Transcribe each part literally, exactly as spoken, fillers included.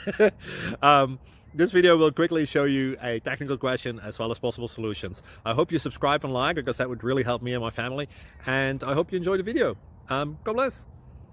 um, this video will quickly show you a technical question as well as possible solutions. I hope you subscribe and like, because that would really help me and my family. And I hope you enjoy the video. Um, God bless.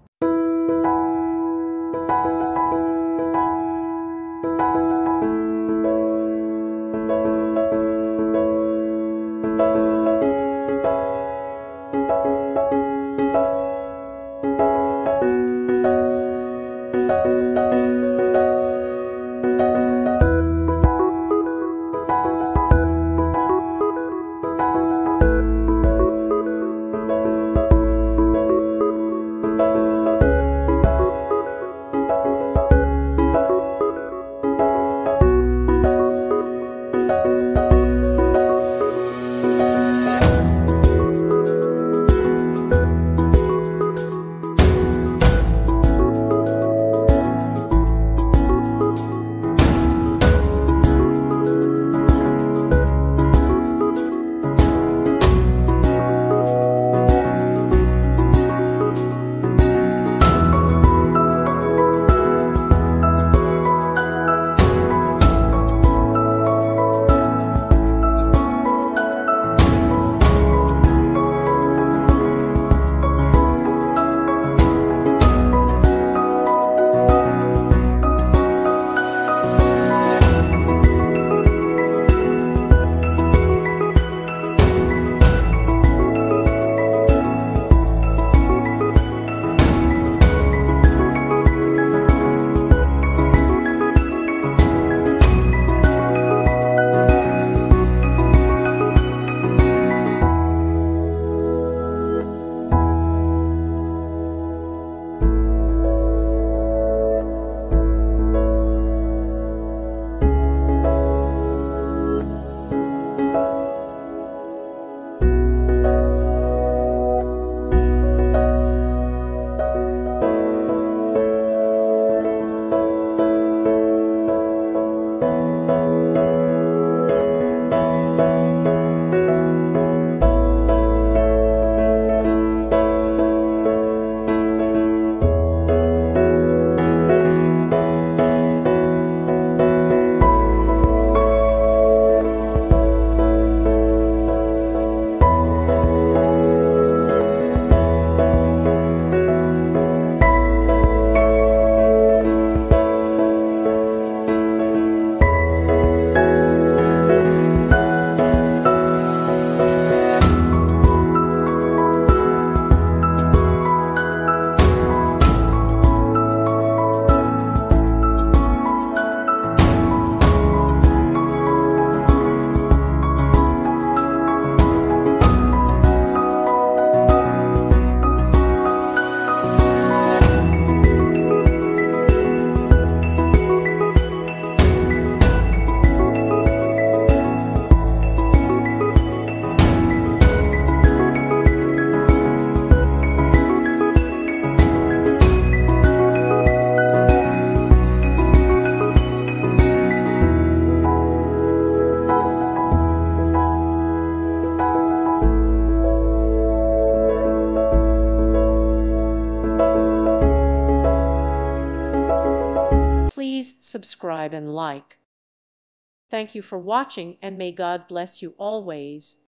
Please subscribe and like. Thank you for watching, and may God bless you always.